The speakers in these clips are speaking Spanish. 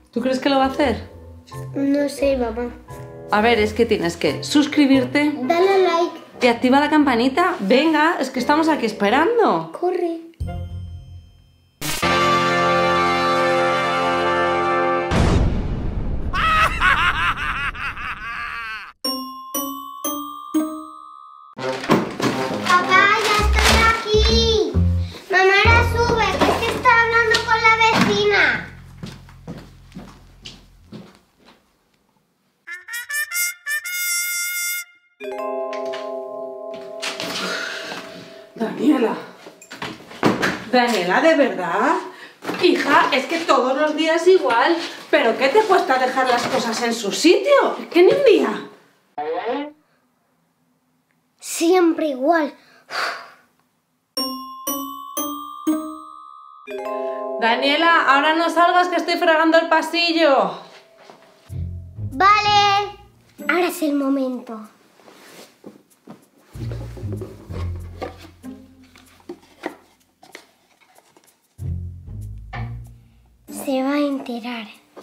¿Tú crees que lo va a hacer? No sé, mamá. A ver, es que tienes que suscribirte Dale like. y activa la campanita. Venga, es que estamos aquí esperando. Corre. Papá, ya estoy aquí. Mamá, ahora sube, que es que está hablando con la vecina. Daniela. Daniela, ¿de verdad? Hija, es que todos los días igual. ¿Pero qué te cuesta dejar las cosas en su sitio? Es que ni un día. Siempre igual. Daniela, ahora no salgas que estoy fregando el pasillo. Vale. Ahora es el momento. Se va a enterar.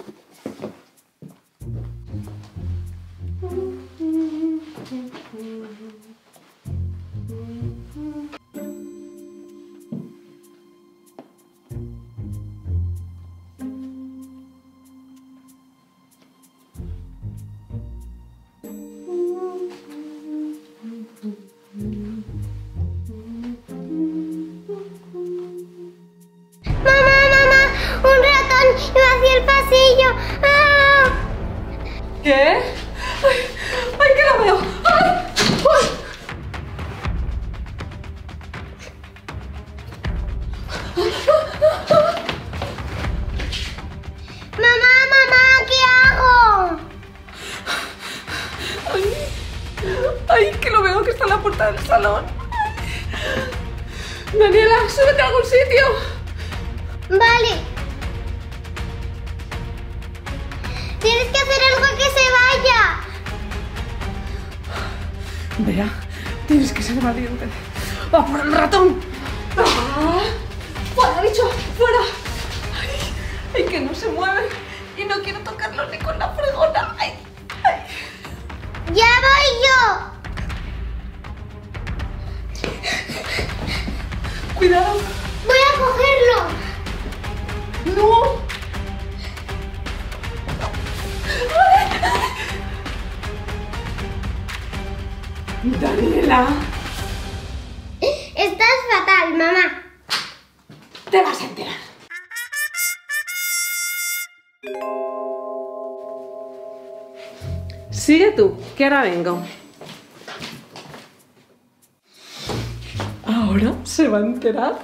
¡Un ratón iba hacia el pasillo! ¡Ah! ¿Qué? ¡Ay, que lo veo! ¡Ay! ¡Ay! ¡Mamá, qué hago! ¡Ay, que lo veo que está en la puerta del salón! Daniela, súbete a algún sitio. Vale. Tienes que hacer algo que se vaya. Vea, tienes que ser valiente. ¡Va por el ratón! ¡Ah! ¡Fuera, bicho! ¡Fuera! ¡Ay, que no se mueve! Y no quiero tocarlo ni con la fregona. ¡Ay! ¡Ay! ¡Ya voy yo! ¡Cuidado! ¡Voy a cogerlo! ¡No! Daniela, Estás fatal, mamá. te vas a enterar. Sigue tú, que ahora vengo. ¿Ahora se va a enterar?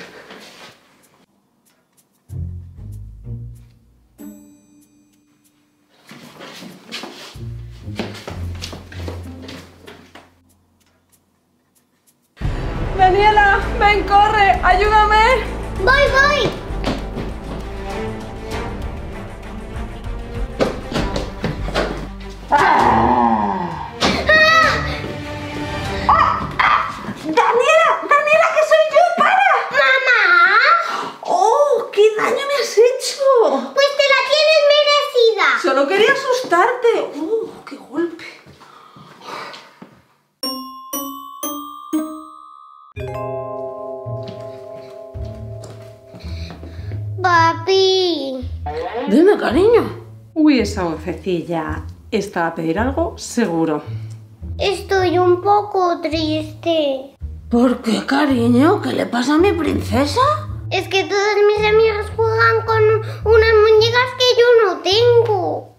Daniela, ven, corre, ayúdame. Voy. Daniela, que soy yo, para. ¡Mamá! ¡Oh, qué daño me has hecho! Pues te la tienes merecida. Solo quería asustarte. ¡Qué golpe! Papi. Dime, cariño. Uy, esa vocecilla. ¿Esta va a pedir algo? Seguro. Estoy un poco triste. ¿Por qué, cariño? ¿Qué le pasa a mi princesa? Es que todas mis amigas juegan con unas muñecas que yo no tengo.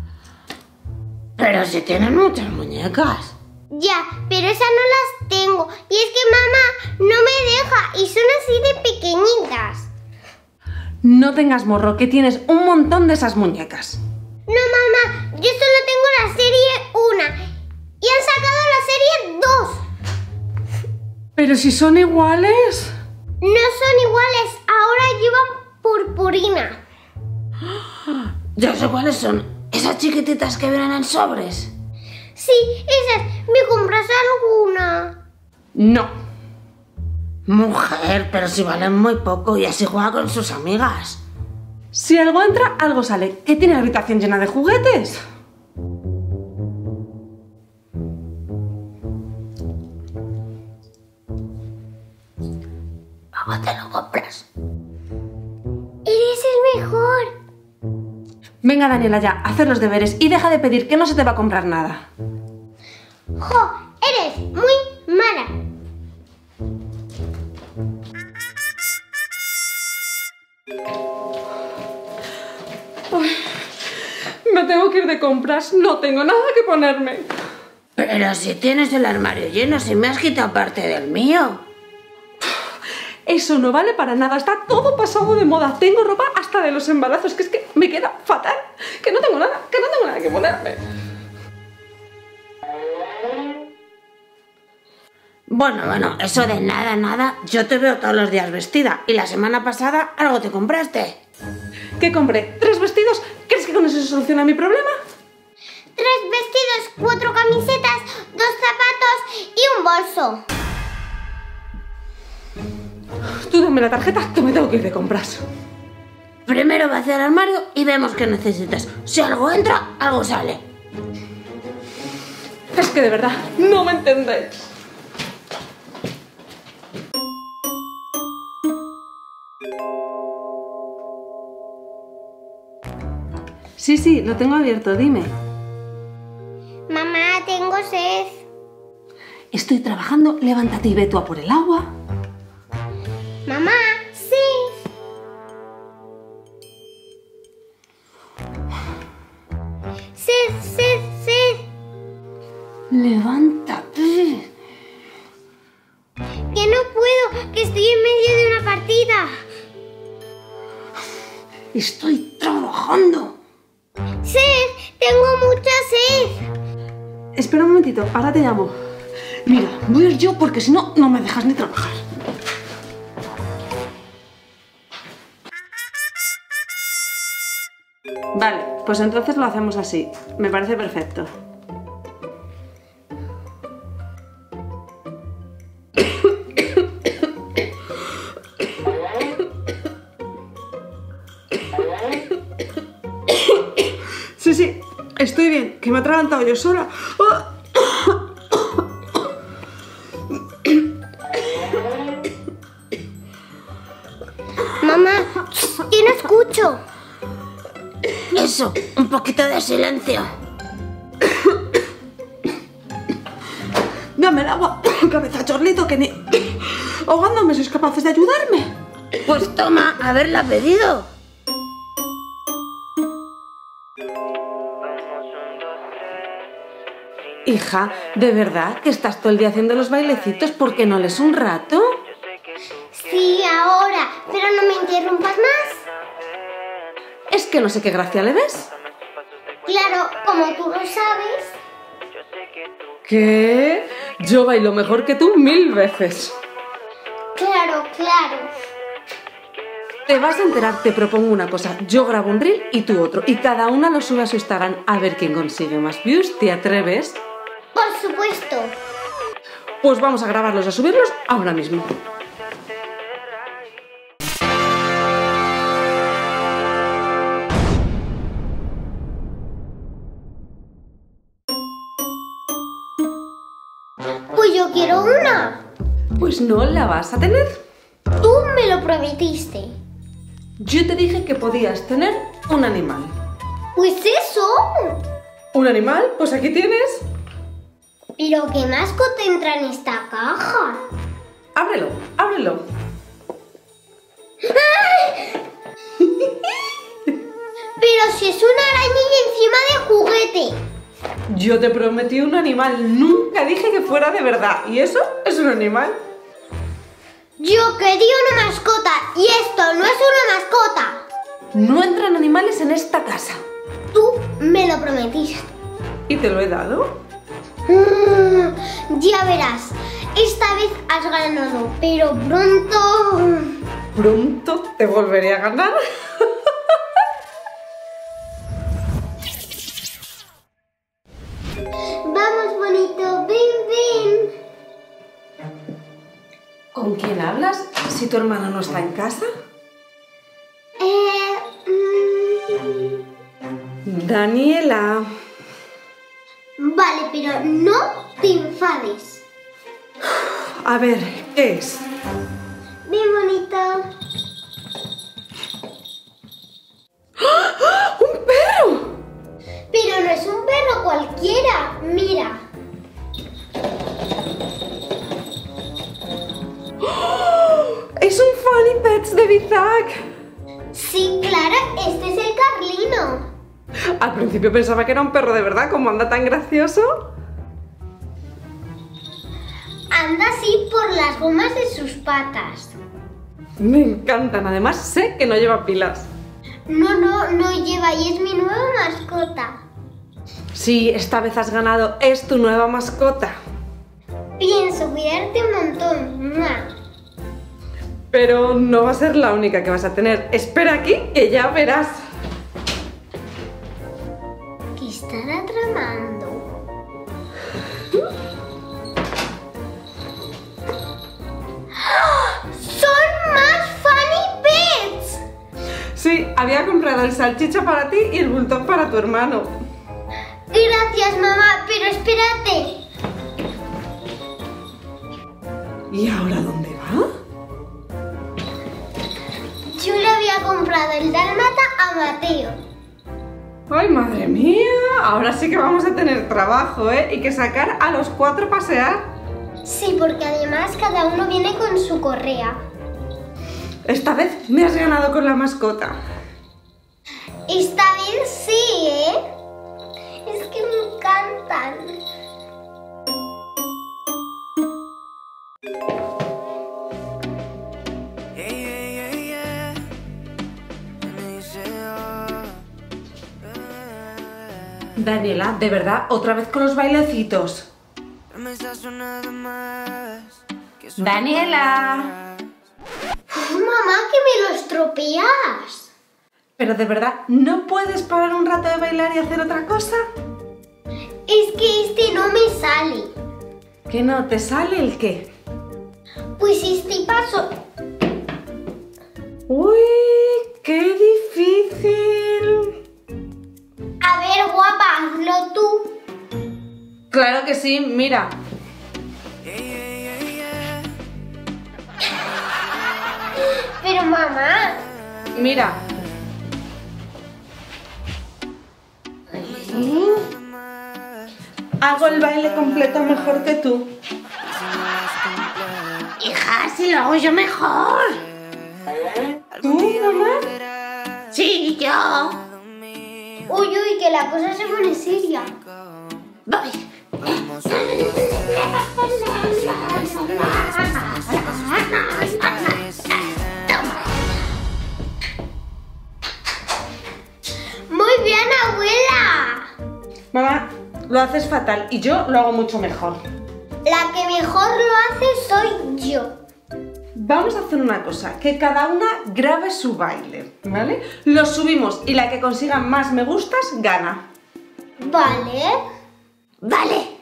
Pero si tienen muchas muñecas. Ya, pero esas no las tengo. Y es que mamá no me deja y son así de pequeñitas. No tengas morro, que tienes un montón de esas muñecas. No, mamá, yo solo tengo la serie 1 y han sacado la serie 2. Pero si son iguales. No son iguales, ahora llevan purpurina. Ya sé cuáles son. Esas chiquititas que vienen en sobres. Sí, esas. ¿Me compras alguna? No. Mujer, pero si valen muy poco y así juega con sus amigas. Si algo entra, algo sale. ¿Qué tiene la habitación llena de juguetes? Luego te lo compras. Eres el mejor. Venga, Daniela, ya, haz los deberes y deja de pedir, que no se te va a comprar nada. ¡Jo! Eres muy mala. Ay, me tengo que ir de compras, no tengo nada que ponerme. Pero si tienes el armario lleno, si me has quitado parte del mío. Eso no vale para nada, está todo pasado de moda. Tengo ropa hasta de los embarazos, que es que me queda fatal. Que no tengo nada que ponerme. Bueno, eso de nada, yo te veo todos los días vestida. Y la semana pasada algo te compraste. ¿Qué compré? ¿3 vestidos? ¿Crees que con eso se soluciona mi problema? 3 vestidos, 4 camisetas, 2 zapatos y un bolso. Tú dame la tarjeta, que me tengo que ir de compras. Primero va hacia el armario y vemos qué necesitas. Si algo entra, algo sale. Es que de verdad, no me entendéis. Sí, lo tengo abierto, dime. Mamá, tengo sed. Estoy trabajando, levántate y ve tú a por el agua. Mamá, sí. Sed. Levántate. Que no puedo, que estoy en medio de una partida. Estoy trabajando. Sed, tengo mucha sed. Espera un momentito, ahora te llamo. Mira, voy a ir yo porque si no, no me dejas ni trabajar. Vale, pues entonces lo hacemos así. Me parece perfecto. Sí, estoy bien, que me he atragantado yo sola. Mamá, que no escucho. Eso, un poquito de silencio. Dame el agua, cabeza chorlito, que ni ahogándome sois capaces de ayudarme. Pues toma, haberla pedido. Hija, ¿de verdad que estás todo el día haciendo los bailecitos? ¿Por qué no lees un rato? Sí, ahora, pero no me interrumpas más. Es que no sé qué gracia le ves. Claro, como tú lo sabes. ¿Qué? Yo bailo mejor que tú 1000 veces. Claro. Te vas a enterar, te propongo una cosa. Yo grabo un reel y tú otro. Y cada una lo sube a su Instagram a ver quién consigue más views. ¿Te atreves? Por supuesto. Pues vamos a grabarlos, a subirlos ahora mismo. Pues yo quiero una. Pues no la vas a tener. Tú me lo prometiste. Yo te dije que podías tener un animal. Pues eso. ¿Un animal? Pues aquí tienes. ¿Pero qué mascota entra en esta caja? Ábrelo. Pero si es una araña encima de juguete. Yo te prometí un animal. Nunca dije que fuera de verdad. ¿Y eso es un animal? Yo quería una mascota y esto no es una mascota. No entran animales en esta casa. Tú me lo prometiste. ¿Y te lo he dado? Ya verás, esta vez has ganado, pero pronto... Pronto te volveré a ganar. Vamos, bonito, ven. ¿Con quién hablas? Si tu hermana no está en casa. Daniela. Vale, pero no te enfades. A ver, ¿qué es? Bien bonito. ¡Ah! ¡Un perro! Pero no es un perro cualquiera. Mira. ¡Oh! ¡Es un Funny Pets de Bizak! Sí, Clara, este es el Carlino. Al principio pensaba que era un perro de verdad, como anda tan gracioso. Anda así por las gomas de sus patas. Me encantan, además sé que no lleva pilas. No lleva y es mi nueva mascota. Sí, esta vez has ganado, es tu nueva mascota. Pienso cuidarte un montón. ¡Mua! Pero no va a ser la única que vas a tener. Espera aquí que ya verás. ¿Qué estará tramando? ¡Ah! ¡Son más Funny Pets! Sí, había comprado el salchicha para ti y el bulldog para tu hermano. Gracias, mamá, pero espérate. ¿Y ahora dónde va? Yo le había comprado el dálmata a Mateo. ¡Ay, madre mía! Ahora sí que vamos a tener trabajo, ¿eh? Y que sacar a los 4 a pasear. Sí, porque además cada uno viene con su correa. Esta vez me has ganado con la mascota. Esta vez sí, ¿eh? Es que me encantan. Daniela, de verdad, otra vez con los bailecitos. Daniela. Mamá, que me lo estropeas. Pero de verdad, ¿no puedes parar un rato de bailar y hacer otra cosa? Es que este no me sale. ¿Que no te sale el qué? Pues este paso. ¡Uy! ¡Qué difícil! A ver, guapa, hazlo tú. Claro que sí, mira. Pero mamá. Mira. Hago el baile completo mejor que tú. Hija, si lo hago yo mejor. ¿Tú, mamá? Sí, yo. Uy, uy, que la cosa se pone seria. Voy. Muy bien, abuela. Mamá, lo haces fatal y yo lo hago mucho mejor. La que mejor lo hace soy yo. Vamos a hacer una cosa, que cada una grabe su baile, ¿vale? Lo subimos y la que consiga más me gustas gana. Vale. Vale.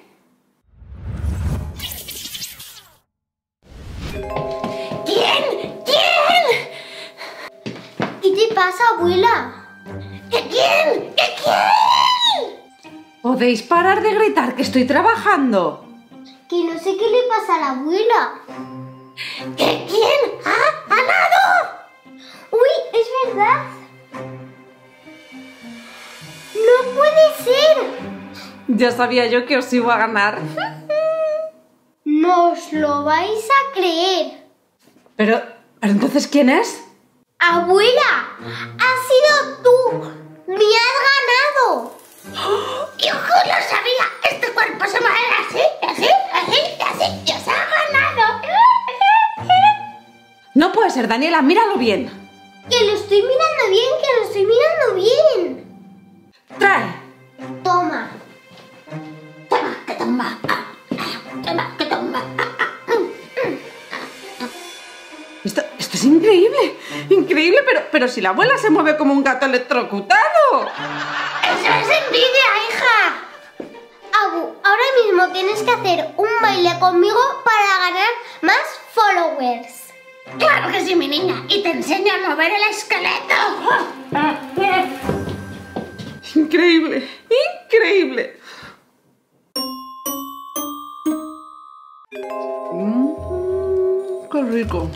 ¿Quién? ¿Quién? ¿Qué te pasa, abuela? ¿Qué quién? ¿Qué quién? ¿Podéis parar de gritar que estoy trabajando? Que no sé qué le pasa a la abuela. ¿Qué quién ha ganado? Uy, es verdad. No puede ser. Ya sabía yo que os iba a ganar. No os lo vais a creer. Pero entonces, ¿quién es? Abuela, has sido tú. Me has ganado. ¡Yo lo sabía! Este cuerpo se mueve así, así, así, así. ¡Ya se ha ganado! No puede ser, Daniela, míralo bien. Que lo estoy mirando bien, que lo estoy mirando bien. Trae. Toma. Toma, que toma. Toma, que toma. Esto es increíble. Increíble, pero si la abuela se mueve como un gato electrocutado. ¡Eso es envidia, hija! Abu, ahora mismo tienes que hacer un baile conmigo para ganar más followers. ¡Claro que sí, mi niña! Y te enseño a mover el esqueleto. Increíble, increíble. Qué rico.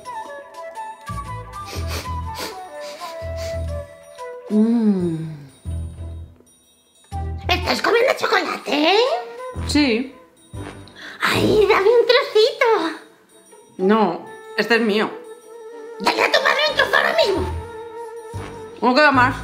¿Estás comiendo chocolate? Sí. ¡Ay, dame un trocito! No, este es mío. ¡Dale a tu madre un trozo ahora mismo! No queda más.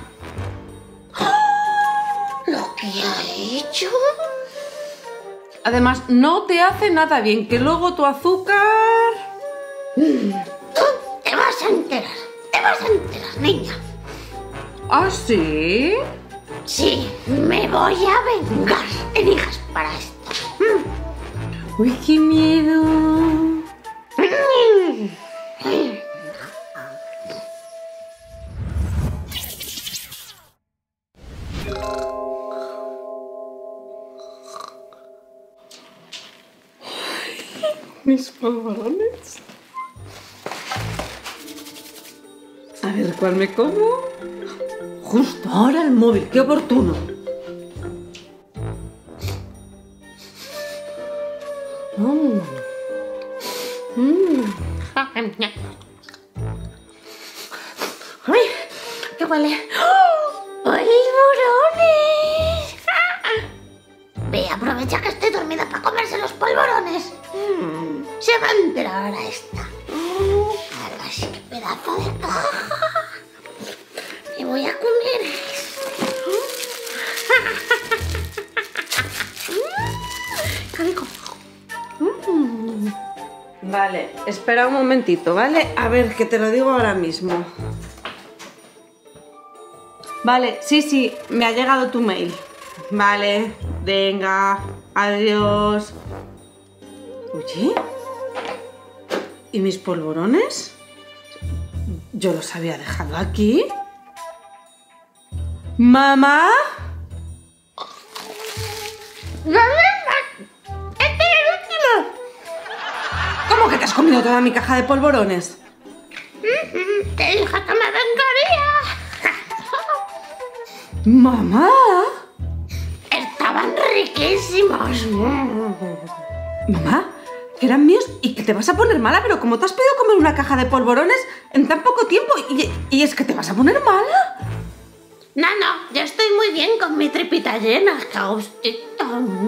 ¿Lo que ha hecho? Además, no te hace nada bien, que luego tu azúcar... Tú te vas a enterar. Te vas a enterar, niña. ¿Ah, sí? Sí, me voy a vengar. Elijas para esto. Uy, qué miedo. Mis polvorones. A ver, ¿cuál me como? Justo ahora el móvil, qué oportuno. ¡Ay! ¿Qué huele? ¡Polvorones! Ve, aprovecha que estoy dormida para comerse los polvorones. Se va a enterar ahora esta. Ahora sí, qué pedazo de caja. Me voy a comer esto. ¡Qué rico! Vale, espera un momentito, ¿vale? A ver, que te lo digo ahora mismo. Vale, sí, me ha llegado tu mail. Vale, venga, adiós. Oye, ¿y mis polvorones? Yo los había dejado aquí. ¿Mamá? ¡Este es el último! ¿Cómo que te has comido toda mi caja de polvorones? Te dije que me vengaría. ¿Mamá? Estaban riquísimos. ¿Mamá? Que eran míos y que te vas a poner mala, pero ¿cómo te has podido comer una caja de polvorones en tan poco tiempo? ¿Y es que te vas a poner mala? No, yo estoy muy bien con mi tripita llena. Está gustito.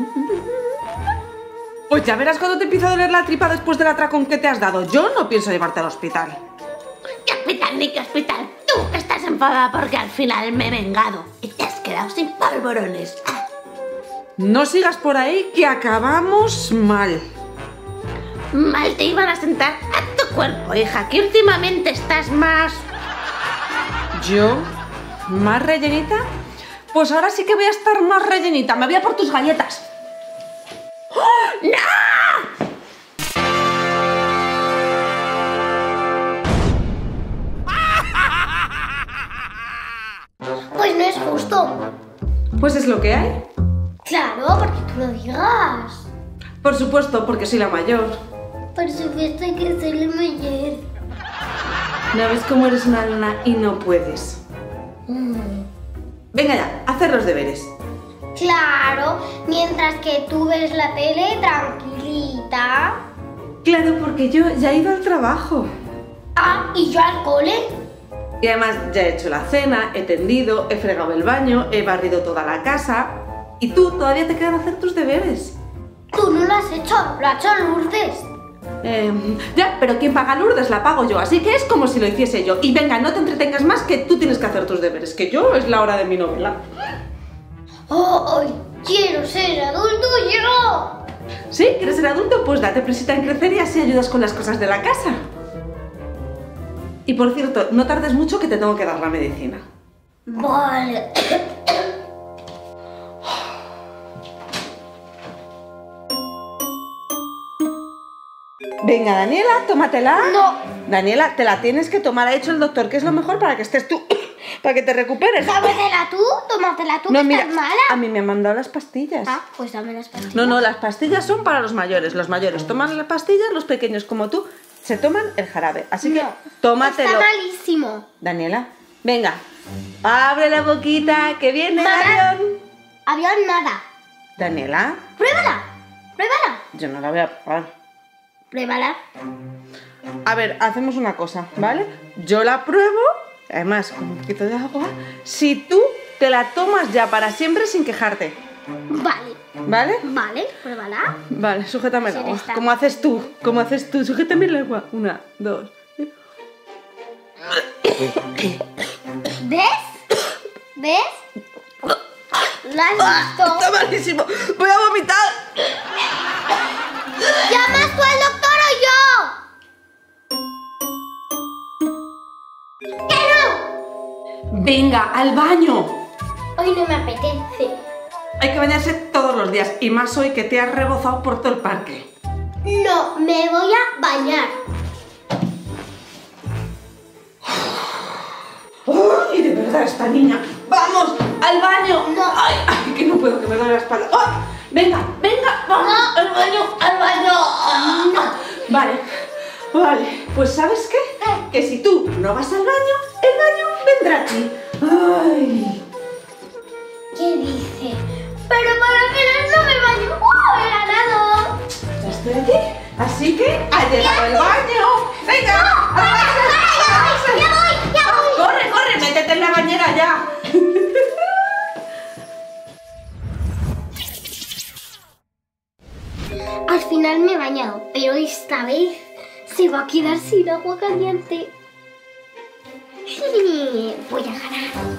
Pues ya verás cuando te empieza a doler la tripa después del atracón que te has dado. Yo no pienso llevarte al hospital. ¿Qué hospital ni qué hospital? Tú que estás enfadada porque al final me he vengado y te has quedado sin polvorones. No sigas por ahí que acabamos mal. Mal te iban a sentar a tu cuerpo, hija, que últimamente estás más... ¿Yo? ¿Más rellenita? Pues ahora sí que voy a estar más rellenita. Me voy a por tus galletas. ¡Oh, no! Pues no es justo. Pues es lo que hay. Claro, porque tú lo digas. Por supuesto, porque soy la mayor. Por supuesto que soy la mayor. ¿No ves cómo eres una luna y no puedes? Venga ya, a hacer los deberes. Claro, mientras que tú ves la tele tranquilita. Claro, porque yo ya he ido al trabajo. Ah, ¿y yo al cole? Y además ya he hecho la cena, he tendido, he fregado el baño, he barrido toda la casa. Y tú todavía te quedan hacer tus deberes. Tú no lo has hecho, lo ha hecho Lourdes. Ya, pero quien paga a Lourdes la pago yo, así que es como si lo hiciese yo. Y venga, no te entretengas más, que tú tienes que hacer tus deberes, que yo es la hora de mi novela. ¡Oh, quiero ser adulto yo! ¿Sí? ¿Quieres ser adulto? Pues date presita en crecer y así ayudas con las cosas de la casa. Y por cierto, no tardes mucho que te tengo que dar la medicina. Vale. Venga, Daniela, tómatela. No. Daniela, te la tienes que tomar. Ha hecho el doctor que es lo mejor para que estés tú, para que te recuperes. Tómatela tú, No, que mira, estás mala. a mí me han mandado las pastillas. Ah, pues dame las pastillas. No, las pastillas son para los mayores. Los mayores toman las pastillas, los pequeños como tú se toman el jarabe. Así que tómatelo. Está malísimo. Daniela, venga, Abre la boquita, que viene el Mamá. avión. Avión nada. Daniela, Pruébala. Pruébala. yo no la voy a probar. Pruébala. A ver, hacemos una cosa, ¿vale? Yo la pruebo, además con un poquito de agua, si tú te la tomas ya para siempre sin quejarte, Vale. ¿vale? Vale, pruébala. Vale, sujétame el Sí, agua. está. ¿Cómo haces tú? ¿Cómo haces tú? Sujétame el agua. 1, 2. ¿Ves? ¿Ves? ¿Lo has visto? ¡Está malísimo! ¡Voy a vomitar! ¿Llamas tú al doctor o yo? ¡Que no! ¡Venga, al baño! Hoy no me apetece. Hay que bañarse todos los días, y más hoy que te has rebozado por todo el parque. No, me voy a bañar. ¡Ay, de verdad, esta niña! ¡Vamos, al baño! No. ¡Ay, ay, que no puedo, que me duele la espalda! ¡Ay! ¡Venga, venga! ¡Vamos! No. ¡Al baño, al baño! No. Vale, vale, pues ¿sabes qué? Que si tú no vas al baño, el baño vendrá a ti. ¡Ay! ¿Qué dice? Pero para que no me baño. ¡Oh, he ganado! Ya estoy aquí, así que ha llegado el baño. ¡Venga! ¡Ya voy! ¡Corre, corre! ¡Métete en la bañera ya! Al final me he bañado, pero esta vez se va a quedar sin agua caliente. Voy a ganar.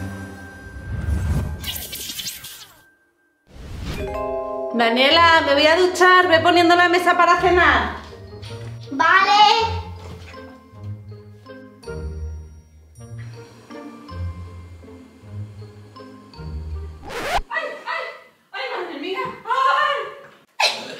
Daniela, me voy a duchar, ve poniendo la mesa para cenar. Vale. ¡Ay, madre mía! ¡Ay!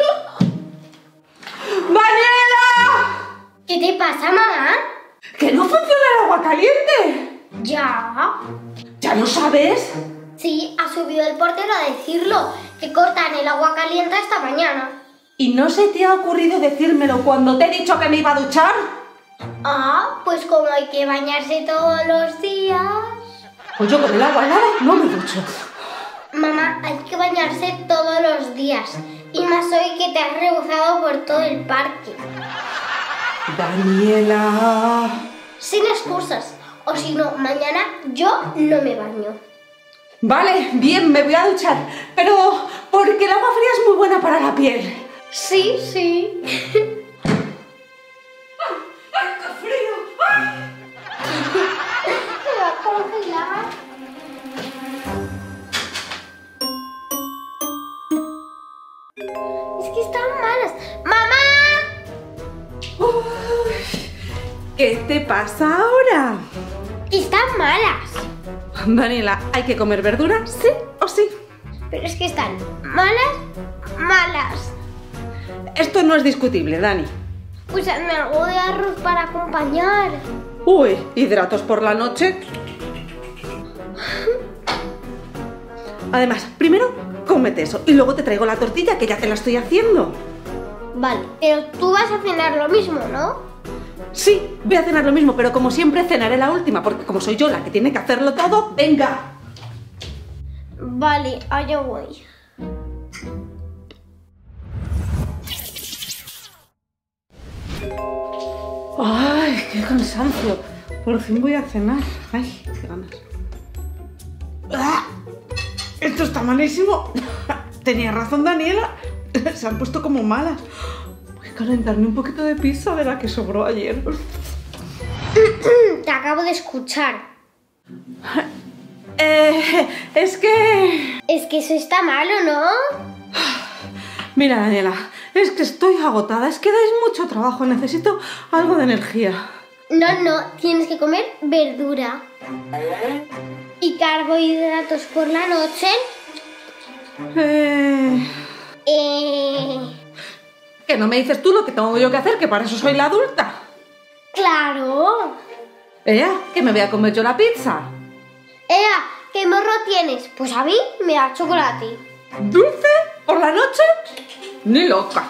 ¡Daniela! ¿Qué te pasa, mamá? ¡Que no funciona el agua caliente! Ya. ¿Ya lo sabes? Sí, ha subido el portero a decirlo, que cortan el agua caliente esta mañana. ¿Y no se te ha ocurrido decírmelo cuando te he dicho que me iba a duchar? Ah, pues como hay que bañarse todos los días. Pues yo con el agua helada no me ducho. Mamá, hay que bañarse todos los días. Y más hoy que te has rebozado por todo el parque. Daniela... Sin excusas. O si no, mañana yo no me baño. Vale, bien, me voy a duchar. Pero porque el agua fría es muy buena para la piel. Sí, sí. ¡Ay, qué frío! ¡Ay! Se va a congelar. Es que están malas. ¡Mamá! Uy, ¿qué te pasa ahora? Que están malas. Daniela, ¿hay que comer verdura? ¿Sí o sí? Pero es que están malas, malas. Esto no es discutible, Dani. Pues hazme algo de arroz para acompañar. Uy, hidratos por la noche. Además, primero cómete eso y luego te traigo la tortilla que ya te la estoy haciendo. Vale, pero tú vas a cenar lo mismo, ¿no? Sí, voy a cenar lo mismo, pero como siempre cenaré la última, porque como soy yo la que tiene que hacerlo todo, venga. Vale, allá voy. Ay, qué cansancio. Por fin voy a cenar. Ay, qué ganas. ¡Ah! Esto está malísimo. Tenía razón Daniela. Se han puesto como malas. Voy a calentarme un poquito de pizza de la que sobró ayer. Te acabo de escuchar. Es que... Es que eso está malo, ¿no? Mira, Daniela, es que estoy agotada. Es que dais mucho trabajo. Necesito algo de energía. No, tienes que comer verdura. Y carbohidratos por la noche. Que no me dices tú lo que tengo yo que hacer, que para eso soy la adulta. ¡Claro! Que me voy a comer yo la pizza. Ea, ¿qué morro tienes? Pues a mí me da chocolate. ¿Dulce? ¿Por la noche? Ni loca.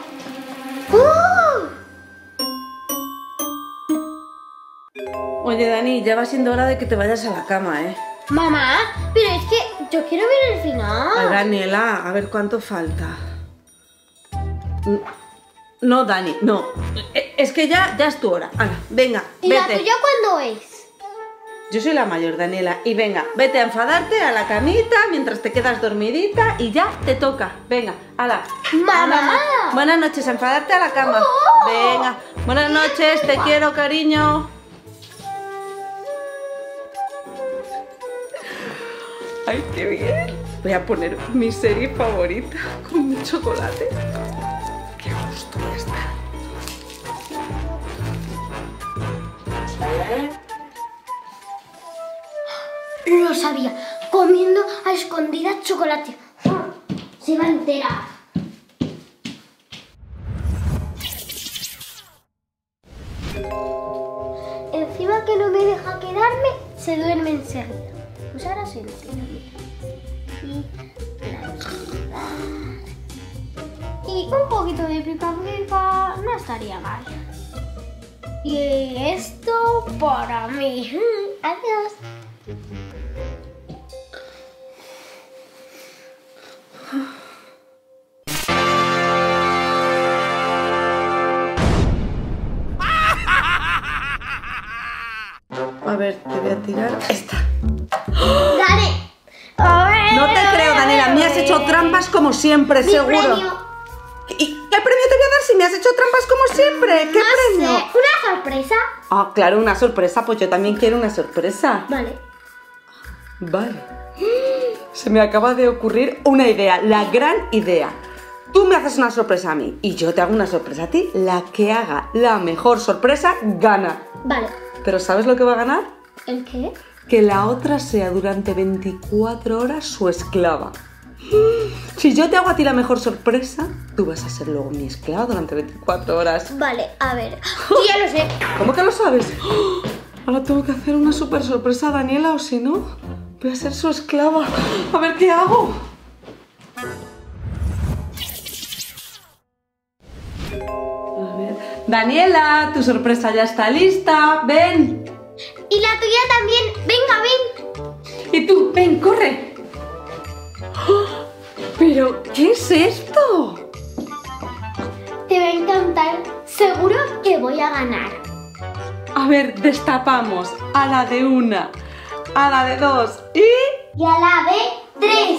Oye, Dani, ya va siendo hora de que te vayas a la cama, ¿eh? Mamá, pero es que yo quiero ver el Ay, final. Daniela, a ver cuánto falta. No, Dani, no. Es que ya es tu hora. Hala, venga, ¿Y vete. la tuya cuándo es? Yo soy la mayor, Daniela. Y venga, vete a enfadarte a la camita mientras te quedas dormidita y ya te toca. Venga, hala. ¡Mamá! Buenas noches, a enfadarte a la cama. Oh. Venga, buenas noches, te quiero, cariño. Ay, qué bien. Voy a poner mi serie favorita con mi chocolate. Qué gusto voy a estar. Lo sabía. Comiendo a escondidas chocolate. Se va a enterar. Encima que no me deja quedarme, se duerme enseguida. Pues ahora se entera. Y un poquito de pica pica no estaría mal. Y esto para mí. Adiós. A ver, te voy a tirar esta. Dale. A ver. No te creo, Daniela. Me has hecho trampas como siempre, Mi seguro. premio. ¿Y qué premio te voy a dar si me has hecho trampas como siempre? ¿Qué No premio? sé, una sorpresa. Ah, claro, una sorpresa. Pues yo también quiero una sorpresa. Vale. Vale. Se me acaba de ocurrir una idea, la gran idea. Tú me haces una sorpresa a mí y yo te hago una sorpresa a ti. La que haga la mejor sorpresa gana. Vale. Pero ¿sabes lo que va a ganar? ¿El qué? Que la otra sea durante 24 horas su esclava. Si yo te hago a ti la mejor sorpresa, tú vas a ser luego mi esclava durante 24 horas. Vale, a ver. Yo ya lo sé. ¿Cómo que lo sabes? Ahora tengo que hacer una súper sorpresa a Daniela o si no, voy a ser su esclava. A ver qué hago. A ver. Daniela, tu sorpresa ya está lista. Ven. Y la tuya también. Venga, ven. Y tú, ven, corre. ¡Oh! ¿Pero qué es esto? Te va a encantar. Seguro que voy a ganar. A ver, destapamos a la de una, a la de dos y... Y a la de 3.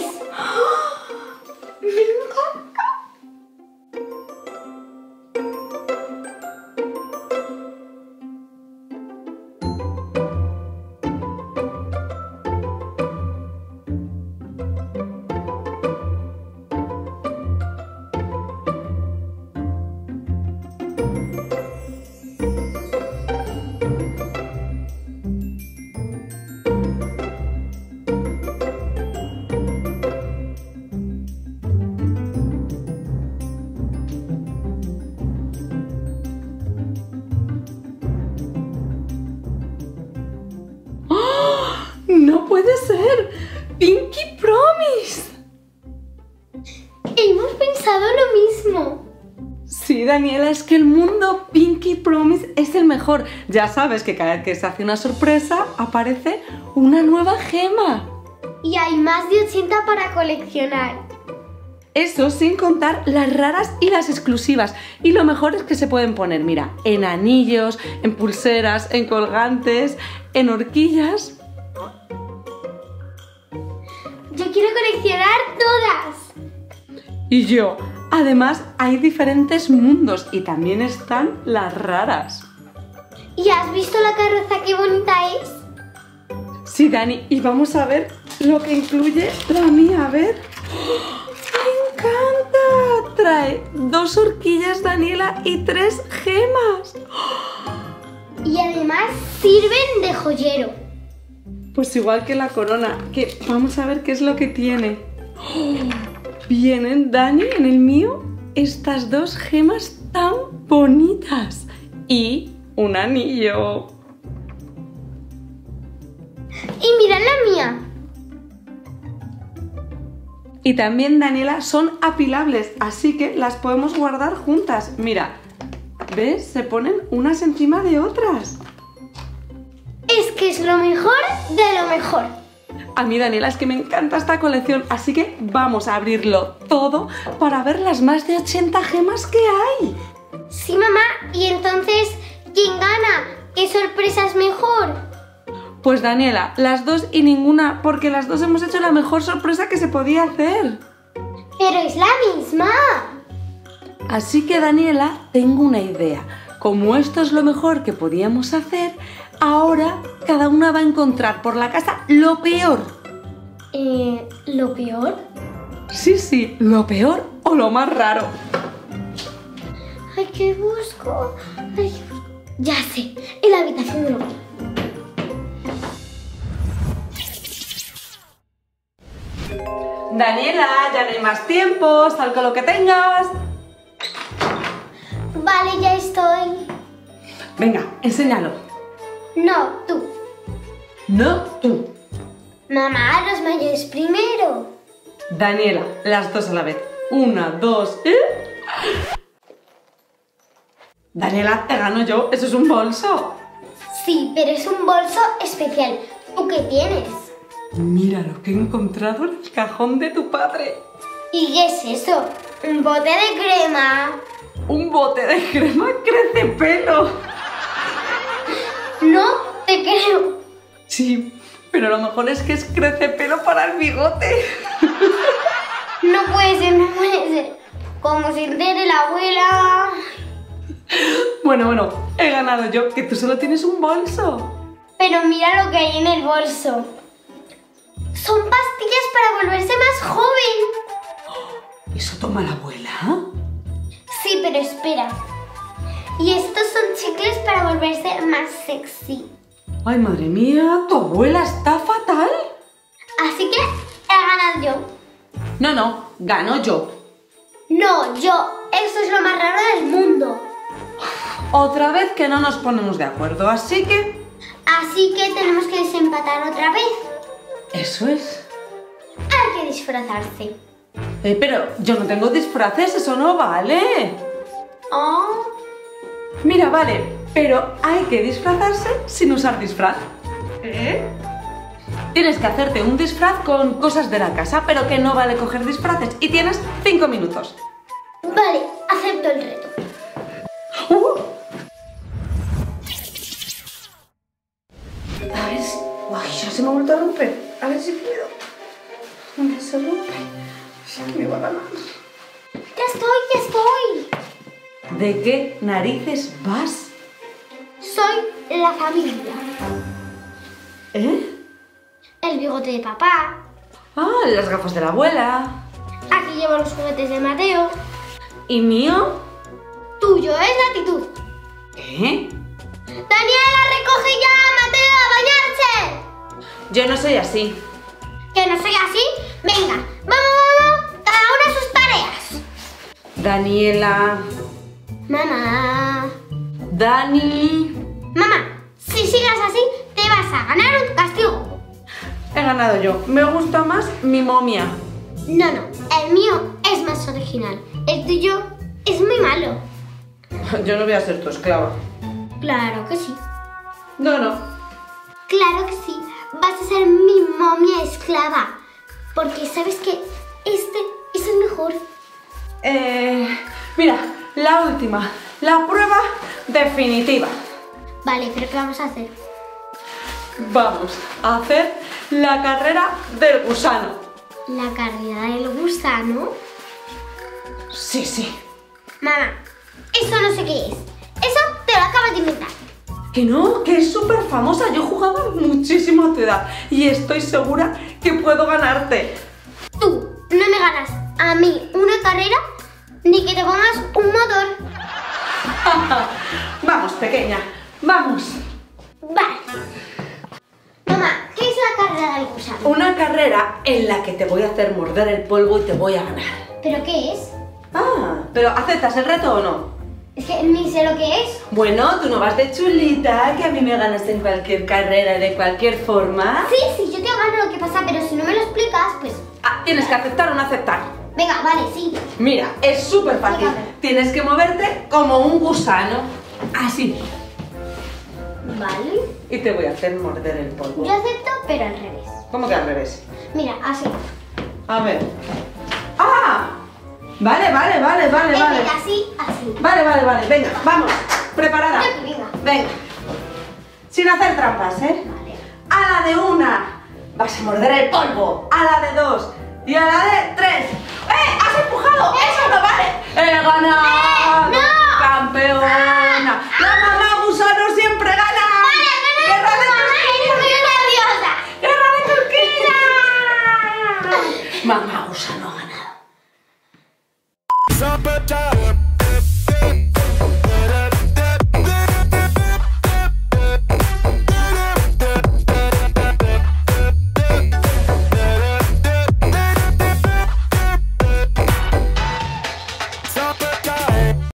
¡No puede ser! ¡Pinky Promise! Hemos pensado lo mismo. Sí, Daniela, es que el mundo Pinky Promise es el mejor. Ya sabes que cada vez que se hace una sorpresa aparece una nueva gema. Y hay más de 80 para coleccionar. Eso sin contar las raras y las exclusivas. Y lo mejor es que se pueden poner, mira, en anillos, en pulseras, en colgantes, en horquillas. Yo quiero coleccionar todas. Y yo. Además, hay diferentes mundos y también están las raras. ¿Y has visto la carroza qué bonita es? Sí, Dani, y vamos a ver lo que incluye la mía, a ver. ¡Oh! ¡Me encanta! Trae 2 horquillas, Daniela, y 3 gemas. Y además sirven de joyero. Pues igual que la corona, que vamos a ver qué es lo que tiene. ¡Oh! Vienen, Dani, en el mío, estas 2 gemas tan bonitas. Y un anillo. Y mirad la mía. Y también, Daniela, son apilables, así que las podemos guardar juntas. Mira, ¿ves? Se ponen unas encima de otras. Es que es lo mejor de lo mejor. A mí, Daniela, es que me encanta esta colección, así que vamos a abrirlo todo para ver las más de 80 gemas que hay. Sí, mamá. Y entonces, ¿quién gana? ¿Qué sorpresa es mejor? Pues Daniela, las dos y ninguna, porque las dos hemos hecho la mejor sorpresa que se podía hacer. Pero es la misma. Así que Daniela, tengo una idea. Como esto es lo mejor que podíamos hacer, ahora cada una va a encontrar por la casa lo peor. ¿Lo peor? Sí, lo peor o lo más raro. Ay, ¿qué busco? Ay, ya sé, en la habitación de Loki. Daniela, ya no hay más tiempo, sal con lo que tengas. Vale, ya estoy. Venga, enséñalo. No, tú. No, tú. Mamá, los mayores primero. Daniela, las dos a la vez. 1, 2, Daniela, te gano yo, eso es un bolso. Sí, pero es un bolso especial. ¿Tú qué tienes? Mira lo que he encontrado en el cajón de tu padre. ¿Y qué es eso? ¿Un bote de crema? Un bote de crema crece pelo. No te creo. Sí, pero lo mejor es que es crece pelo para el bigote. No puede ser, no puede ser. Como se entere la abuela. Bueno, he ganado yo, que tú solo tienes un bolso. Pero mira lo que hay en el bolso. Son pastillas para volverse más joven. ¿Eso toma la abuela? Sí, pero espera. Y estos son chicles para volverse más sexy. Ay, madre mía, tu abuela está fatal. Así que he ganado yo. No, gano yo. No, yo. Eso es lo más raro del mundo. Otra vez que no nos ponemos de acuerdo, así que... Así que tenemos que desempatar otra vez. Eso es. Hay que disfrazarse. Pero yo no tengo disfraces, eso no vale. Oh. Mira, vale, pero hay que disfrazarse sin usar disfraz. Tienes que hacerte un disfraz con cosas de la casa, pero que no vale coger disfraces. Y tienes 5 minutos. Vale, acepto el reto. A ver si... Uy, ya se me ha vuelto a romper. A ver si puedo. No se rompe. Sí que me va a ganar. Ya estoy. ¿De qué narices vas? Soy la familia. El bigote de papá. Ah, las gafas de la abuela. Aquí llevo los juguetes de Mateo. ¿Y mío? Tuyo es la actitud. ¿Qué? ¡Daniela, recoge ya a Mateo a bañarse! Yo no soy así. ¿Que no soy así? Venga, vamos, cada una a sus tareas. Daniela. Mamá. Dani. Mamá, si sigas así, te vas a ganar un castigo. He ganado yo. Me gusta más mi momia. No, el mío es más original. El tuyo es muy malo. Yo no voy a ser tu esclava. Claro que sí. No. Claro que sí. Vas a ser mi momia esclava. Porque sabes que este es el mejor. Mira, la última. La prueba definitiva. Vale, pero ¿qué vamos a hacer? Vamos a hacer la carrera del gusano. ¿La carrera del gusano? Sí. Mamá, eso no sé qué es. Eso te lo acabas de inventar. Que no, que es súper famosa. Yo jugaba muchísimo a tu edad y estoy segura que puedo ganarte. Tú no me ganas a mí una carrera ni que te pongas un motor. Vamos, pequeña, vamos. Vale. Mamá, ¿qué es la carrera del gusano? Una carrera en la que te voy a hacer morder el polvo y te voy a ganar. ¿Pero qué es? Ah, ¿pero aceptas el reto o no? Es que ni sé lo que es. Bueno, tú no vas de chulita, que a mí me ganas en cualquier carrera y de cualquier forma. Sí, yo te gano, lo que pasa, pero si no me lo explicas, pues... Ah, tienes que aceptar o no aceptar. Venga, vale, sí. Mira, es súper fácil. Dígame. Tienes que moverte como un gusano. Así. Vale. Y te voy a hacer morder el polvo. Yo acepto, pero al revés. ¿Cómo que al revés? Mira, así. A ver. ¡Ah! Vale. Así, así. Vale. Venga, vamos. Preparada. Venga. Venga. Sin hacer trampas, ¿eh? Vale. A la de una vas a morder el polvo. A la de dos. Y a la de tres. ¡Has empujado! ¡Eso no vale! ¡He ganado!